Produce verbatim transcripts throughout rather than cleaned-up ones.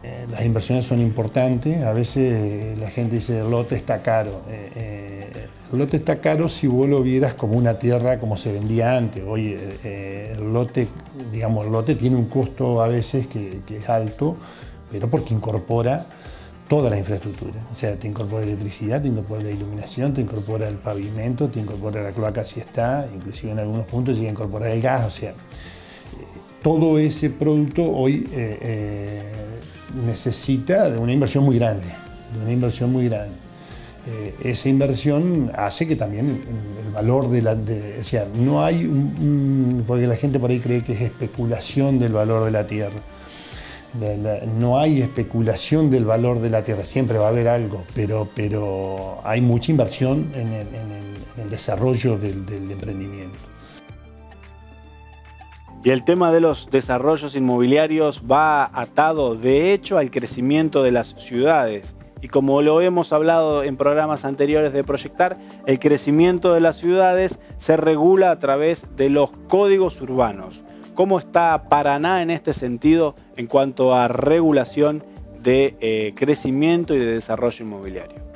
Eh, las inversiones son importantes, a veces eh, la gente dice el lote está caro. Eh, eh, el lote está caro si vos lo vieras como una tierra como se vendía antes. Hoy eh, el lote, digamos, el lote tiene un costo a veces que, que es alto, pero porque incorpora toda la infraestructura. O sea, te incorpora electricidad, te incorpora la iluminación, te incorpora el pavimento, te incorpora la cloaca si está, inclusive en algunos puntos llega a incorporar el gas. O sea, todo ese producto hoy eh, eh, necesita de una inversión muy grande, de una inversión muy grande. Eh, esa inversión hace que también el, el valor de la... De, o sea, no hay un, un... porque la gente por ahí cree que es especulación del valor de la tierra. La, la, no hay especulación del valor de la tierra, siempre va a haber algo, pero, pero hay mucha inversión en el, en el, en el desarrollo del, del emprendimiento. Y el tema de los desarrollos inmobiliarios va atado, de hecho, al crecimiento de las ciudades. Y como lo hemos hablado en programas anteriores de Proyectar, el crecimiento de las ciudades se regula a través de los códigos urbanos. ¿Cómo está Paraná en este sentido en cuanto a regulación de eh, crecimiento y de desarrollo inmobiliario?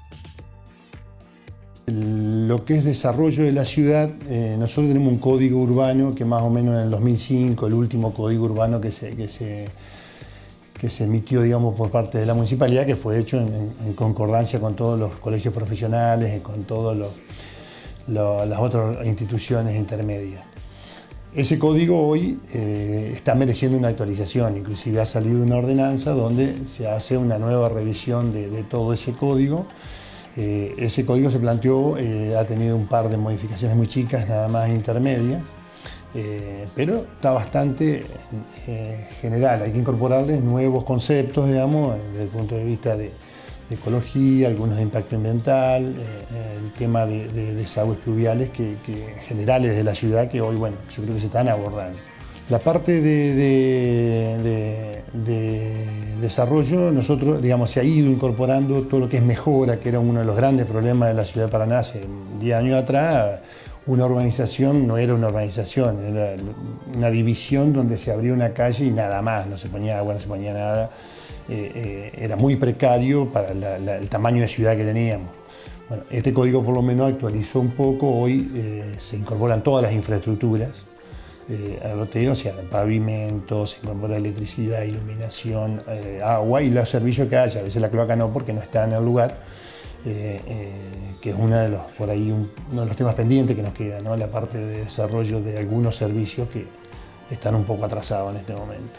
Lo que es desarrollo de la ciudad, eh, nosotros tenemos un código urbano que más o menos en el dos mil cinco, el último código urbano que se, que se, que se emitió, digamos, por parte de la municipalidad, que fue hecho en, en concordancia con todos los colegios profesionales y con todas lo, las otras instituciones intermedias. Ese código hoy eh, está mereciendo una actualización, inclusive ha salido una ordenanza donde se hace una nueva revisión de, de todo ese código. Eh, ese código se planteó, eh, ha tenido un par de modificaciones muy chicas, nada más intermedias, eh, pero está bastante eh, general. Hay que incorporarle nuevos conceptos, digamos, desde el punto de vista de, de ecología, algunos de impacto ambiental, eh, el tema de, de desagües pluviales que, que generales de la ciudad que hoy, bueno, yo creo que se están abordando. La parte de, de, de, de desarrollo, nosotros, digamos, se ha ido incorporando todo lo que es mejora, que era uno de los grandes problemas de la ciudad de Paraná hace diez años atrás. Una urbanización no era una urbanización, era una división donde se abría una calle y nada más, no se ponía agua, no se ponía nada. Eh, eh, era muy precario para la, la, el tamaño de ciudad que teníamos. Bueno, este código por lo menos actualizó un poco, hoy eh, se incorporan todas las infraestructuras. Eh, a lo que digo, o sea, pavimentos, se incorpora electricidad, iluminación, eh, agua y los servicios que haya. A veces la cloaca no, porque no está en el lugar, eh, eh, que es uno de los, por ahí, un, uno de los temas pendientes que nos queda, ¿no? La parte de desarrollo de algunos servicios que están un poco atrasados en este momento.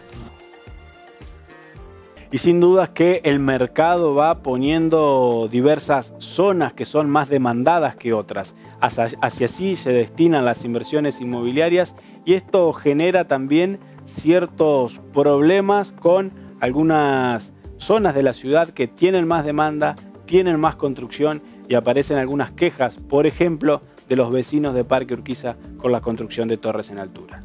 Y sin dudas que el mercado va poniendo diversas zonas que son más demandadas que otras. Hacia, hacia allí se destinan las inversiones inmobiliarias y esto genera también ciertos problemas con algunas zonas de la ciudad que tienen más demanda, tienen más construcción y aparecen algunas quejas, por ejemplo, de los vecinos de Parque Urquiza con la construcción de torres en altura.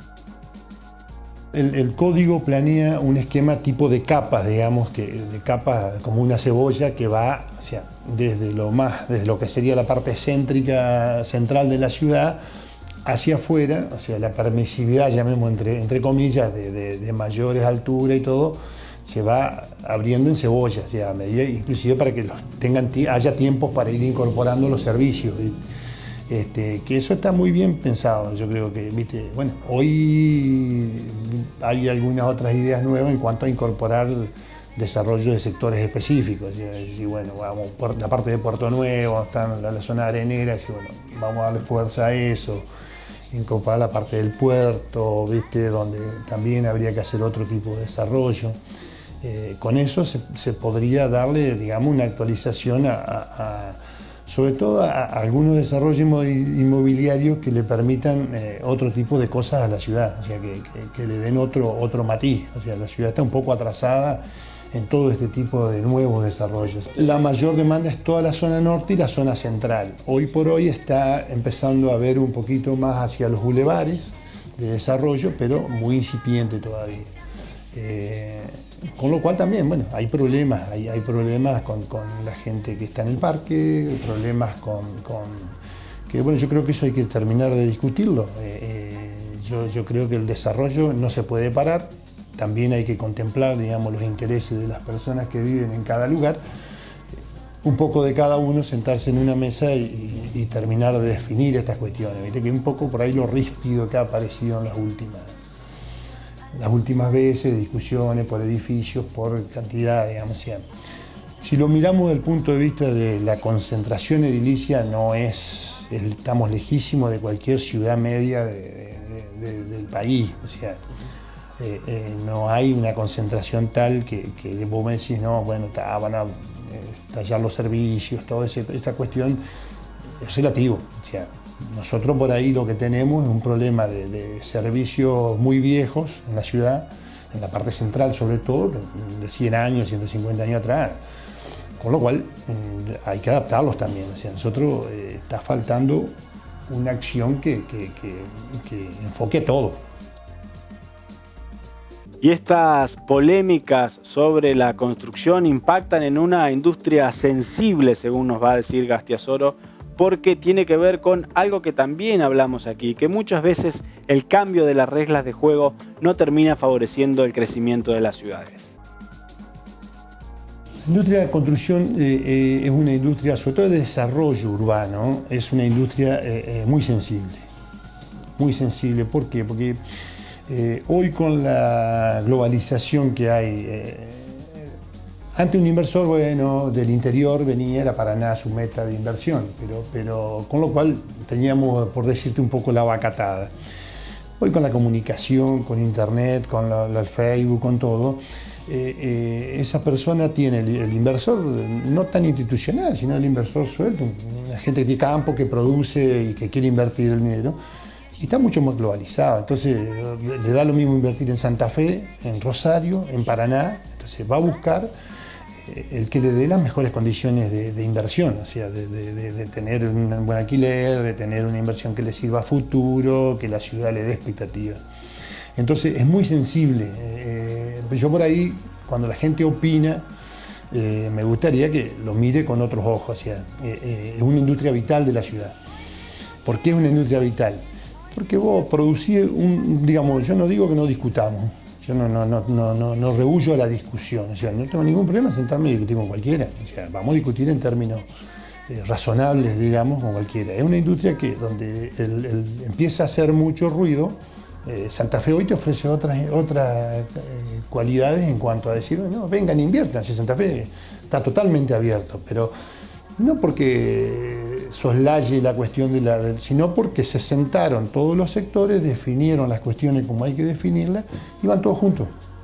El, el código planea un esquema tipo de capas, digamos, que, de capas como una cebolla que va, o sea, desde lo más, desde lo que sería la parte céntrica, central de la ciudad, hacia afuera, o sea, la permisividad, llamemos entre, entre comillas, de, de, de mayores alturas y todo, se va abriendo en cebolla, o sea, a medida, inclusive para que los tengan, haya tiempos para ir incorporando los servicios. Este, que eso está muy bien pensado, yo creo que, viste, bueno, hoy hay algunas otras ideas nuevas en cuanto a incorporar desarrollo de sectores específicos, y bueno, vamos, la parte de Puerto Nuevo, está en la, la zona arenera, y bueno, vamos a darle fuerza a eso, incorporar la parte del puerto, viste, donde también habría que hacer otro tipo de desarrollo. Eh, con eso se, se podría darle, digamos, una actualización a, a, a sobre todo a, a algunos desarrollos inmobiliarios que le permitan eh, otro tipo de cosas a la ciudad, o sea, que, que, que le den otro, otro matiz. O sea, la ciudad está un poco atrasada en todo este tipo de nuevos desarrollos. La mayor demanda es toda la zona norte y la zona central. Hoy por hoy está empezando a ver un poquito más hacia los bulevares de desarrollo, pero muy incipiente todavía. Eh, con lo cual también, bueno, hay problemas, hay, hay problemas con, con la gente que está en el parque, problemas con, con que, bueno, yo creo que eso hay que terminar de discutirlo. Eh, eh, yo, yo creo que el desarrollo no se puede parar, también hay que contemplar, digamos, los intereses de las personas que viven en cada lugar, un poco de cada uno, sentarse en una mesa y, y, y terminar de definir estas cuestiones. Viste que un poco por ahí lo ríspido que ha aparecido en las últimas, las últimas veces, discusiones por edificios, por cantidad, digamos, siempre. Si lo miramos desde el punto de vista de la concentración edilicia, no es, estamos lejísimos de cualquier ciudad media de, de, de, del país. O sea, eh, eh, no hay una concentración tal que, que vos me decís, no, bueno, ta, van a eh, tallar los servicios, toda esta cuestión es relativo. O sea, nosotros por ahí lo que tenemos es un problema de, de servicios muy viejos en la ciudad, en la parte central sobre todo, de cien años, ciento cincuenta años atrás. Con lo cual hay que adaptarlos también. O sea, a nosotros eh, está faltando una acción que, que, que, que enfoque todo. Y estas polémicas sobre la construcción impactan en una industria sensible, según nos va a decir Gastiazoro, porque tiene que ver con algo que también hablamos aquí, que muchas veces el cambio de las reglas de juego no termina favoreciendo el crecimiento de las ciudades. La industria de la construcción eh, eh, es una industria, sobre todo de desarrollo urbano, es una industria eh, eh, muy sensible. Muy sensible, ¿por qué? Porque eh, hoy con la globalización que hay, eh, antes un inversor, bueno, del interior venía, era Paraná su meta de inversión, pero, pero con lo cual teníamos, por decirte un poco, la vacatada. Hoy con la comunicación, con internet, con la, la, el Facebook, con todo, Eh, eh, esa persona tiene el, el inversor no tan institucional, sino el inversor suelto, una gente que tiene campo, que produce y que quiere invertir el dinero, y está mucho más globalizado. Entonces le da lo mismo invertir en Santa Fe, en Rosario, en Paraná. Entonces va a buscar eh, el que le dé las mejores condiciones de, de inversión, o sea, de, de, de tener un buen alquiler, de tener una inversión que le sirva a futuro, que la ciudad le dé expectativa. Entonces es muy sensible. Eh, yo por ahí, cuando la gente opina, eh, me gustaría que lo mire con otros ojos. O sea, eh, eh, es una industria vital de la ciudad. ¿Por qué es una industria vital? Porque vos producís un, digamos, yo no digo que no discutamos, yo no, no, no, no, no, no rehuyo a la discusión, o sea, no tengo ningún problema en sentarme y discutir con cualquiera. O sea, vamos a discutir en términos eh, razonables, digamos, con cualquiera. Es una industria que donde el, el, empieza a hacer mucho ruido. Eh, Santa Fe hoy te ofrece otras, otras eh, cualidades en cuanto a decir, no, vengan, inviertan, si Santa Fe está totalmente abierto, pero no porque soslaye la cuestión de la, de, sino porque se sentaron todos los sectores, definieron las cuestiones como hay que definirlas y van todos juntos,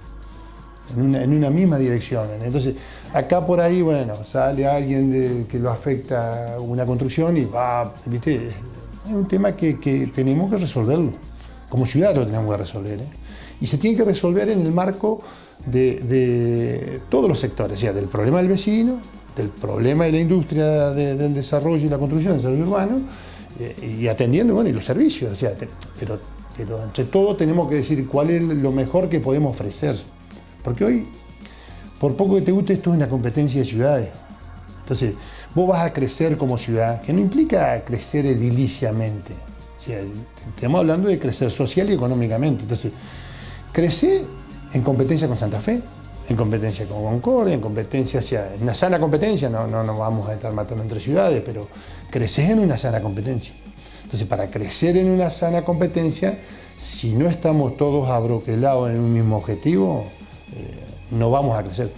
en una, en una misma dirección. Entonces, acá por ahí, bueno, sale alguien de, que lo afecta una construcción y va, ¿viste? Es un tema que, que tenemos que resolverlo. Como ciudad lo tenemos que resolver, ¿eh? Y se tiene que resolver en el marco de, de todos los sectores, o sea, del problema del vecino, del problema de la industria de, del desarrollo y la construcción, del desarrollo urbano, eh, y atendiendo, bueno, y los servicios, o sea, te, pero, pero entre todo tenemos que decir cuál es lo mejor que podemos ofrecer. Porque hoy, por poco que te guste, esto es una competencia de ciudades. Entonces, vos vas a crecer como ciudad, que no implica crecer ediliciamente. O sea, estamos hablando de crecer social y económicamente. Entonces, crece en competencia con Santa Fe, en competencia con Concordia, en competencia, o sea, en una sana competencia, no, no nos vamos a estar matando entre ciudades, pero creces en una sana competencia. Entonces, para crecer en una sana competencia, si no estamos todos abroquelados en un mismo objetivo, eh, no vamos a crecer.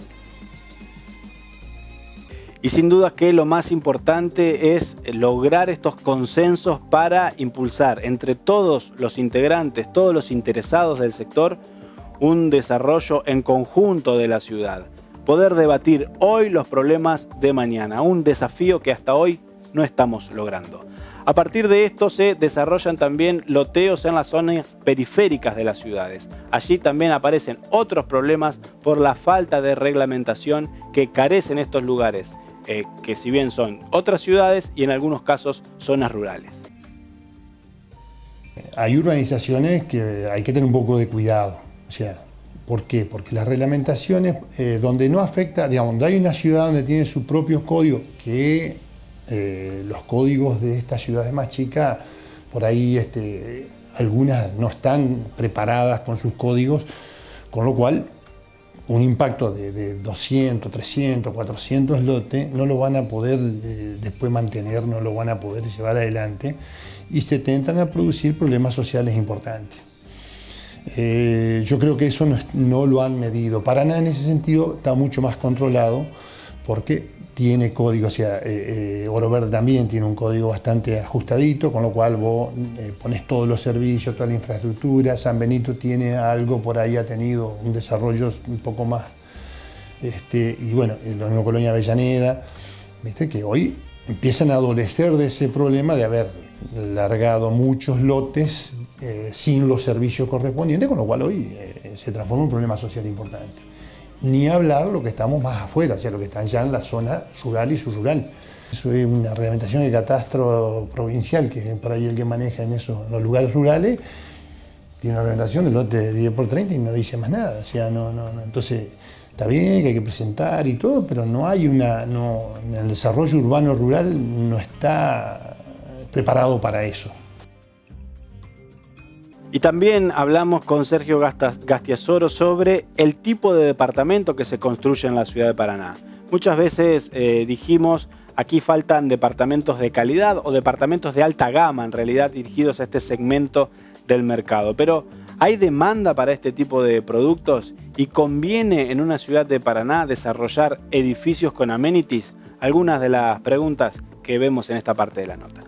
Y sin duda que lo más importante es lograr estos consensos para impulsar entre todos los integrantes, todos los interesados del sector, un desarrollo en conjunto de la ciudad. Poder debatir hoy los problemas de mañana, un desafío que hasta hoy no estamos logrando. A partir de esto se desarrollan también loteos en las zonas periféricas de las ciudades. Allí también aparecen otros problemas por la falta de reglamentación que carecen estos lugares. Eh, que si bien son otras ciudades y en algunos casos zonas rurales. Hay urbanizaciones que hay que tener un poco de cuidado. O sea, ¿por qué? Porque las reglamentaciones eh, donde no afecta, digamos, donde hay una ciudad donde tiene sus propios códigos, que eh, los códigos de estas ciudades más chicas, por ahí este, algunas no están preparadas con sus códigos Con lo cual, un impacto de, de doscientos, trescientos, cuatrocientos lotes no lo van a poder eh, después mantener, no lo van a poder llevar adelante y se tentan a producir problemas sociales importantes. Eh, yo creo que eso no, no lo han medido. Paraná en ese sentido está mucho más controlado porque tiene código, o sea, eh, eh, Oro Verde también tiene un código bastante ajustadito, con lo cual vos eh, pones todos los servicios, toda la infraestructura. San Benito tiene algo por ahí, ha tenido un desarrollo un poco más, este, y bueno, lo mismo Colonia Avellaneda, viste que hoy empiezan a adolecer de ese problema de haber largado muchos lotes eh, sin los servicios correspondientes, con lo cual hoy eh, se transforma en un problema social importante. Ni hablar lo que estamos más afuera, o sea, lo que están ya en la zona rural y subrural. Eso es una reglamentación del catastro provincial, que es por ahí el que maneja en esos en los lugares rurales, tiene una reglamentación del lote de diez por treinta y no dice más nada. O sea, no, no, no. Entonces, está bien que hay que presentar y todo, pero no hay una, no, el desarrollo urbano rural no está preparado para eso. Y también hablamos con Sergio Gastiazoro sobre el tipo de departamento que se construye en la ciudad de Paraná. Muchas veces eh, dijimos, aquí faltan departamentos de calidad o departamentos de alta gama, en realidad dirigidos a este segmento del mercado. Pero ¿hay demanda para este tipo de productos? ¿Y conviene en una ciudad de Paraná desarrollar edificios con amenities? Algunas de las preguntas que vemos en esta parte de la nota.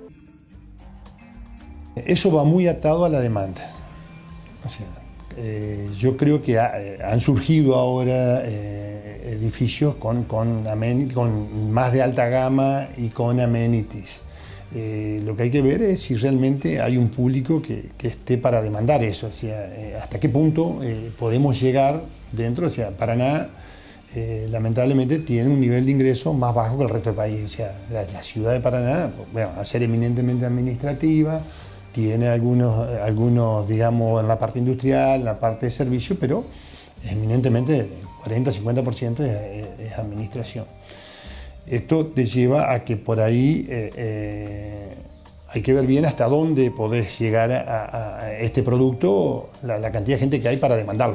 Eso va muy atado a la demanda. O sea, eh, yo creo que ha, eh, han surgido ahora eh, edificios con, con, con más de alta gama y con amenities. Eh, lo que hay que ver es si realmente hay un público que, que esté para demandar eso. O sea, eh, hasta qué punto eh, podemos llegar dentro. O sea, Paraná eh, lamentablemente tiene un nivel de ingreso más bajo que el resto del país. O sea, la, la ciudad de Paraná, bueno, a ser eminentemente administrativa, tiene algunos, algunos, digamos, en la parte industrial, en la parte de servicio, pero eminentemente cuarenta a cincuenta por ciento es, es, es administración. Esto te lleva a que por ahí eh, eh, hay que ver bien hasta dónde podés llegar a, a este producto, la, la cantidad de gente que hay para demandarlo.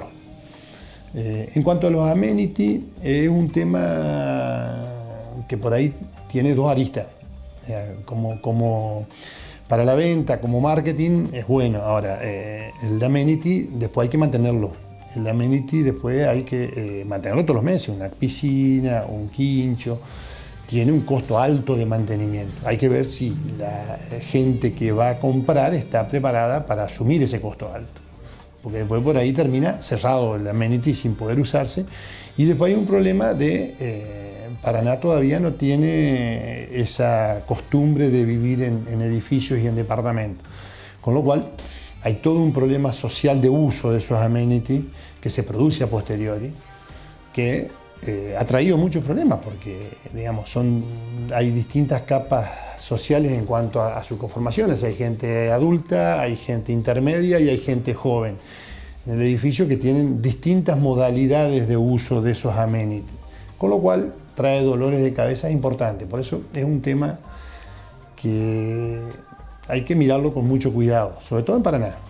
Eh, en cuanto a los amenities, es un tema que por ahí tiene dos aristas. Eh, como, como para la venta, como marketing, es bueno. Ahora, eh, el amenity después hay que mantenerlo. El amenity después hay que eh, mantenerlo todos los meses. Una piscina, un quincho, tiene un costo alto de mantenimiento. Hay que ver si la gente que va a comprar está preparada para asumir ese costo alto. Porque después por ahí termina cerrado el amenity sin poder usarse. Y después hay un problema de... Eh, Paraná todavía no tiene esa costumbre de vivir en, en edificios y en departamentos. Con lo cual, hay todo un problema social de uso de esos amenities que se produce a posteriori, que eh, ha traído muchos problemas, porque digamos, son, hay distintas capas sociales en cuanto a, a sus conformaciones. Hay gente adulta, hay gente intermedia y hay gente joven en el edificio que tienen distintas modalidades de uso de esos amenities. Con lo cual, trae dolores de cabeza importantes. Por eso es un tema que hay que mirarlo con mucho cuidado, sobre todo en Paraná.